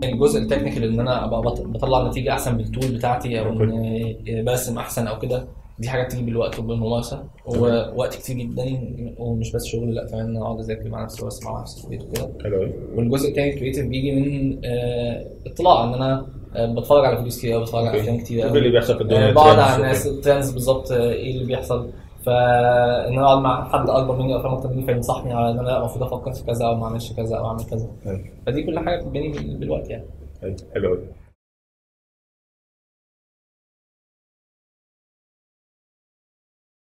الجزء التكنيكال ان انا ابقى بطلع نتيجه احسن بالتول بتاعتي او ان برسم احسن او كده، دي حاجات تيجي بالوقت وبالممارسه ووقت كتير جدا، ومش بس شغل، لا كمان انا اقعد اذاكر مع نفسي واسمع مع نفسي في البيت وكده. حلو قوي. والجزء الثاني الكريتيف بيجي من اطلاع، ان انا بتفرج على فيديوز كتير، بتفرج على افلام كتير، شوف اللي بيحصل في الدنيا، بقعد على الناس الترندز بالظبط، ايه اللي بيحصل، فان انا اقعد مع حد اكبر مني او فاهم اكتر مني فينصحني على ان انا المفروض افكر في كذا او ما اعملش كذا او اعمل كذا. فدي كل حاجه بتبني بالوقت يعني. حلو قوي.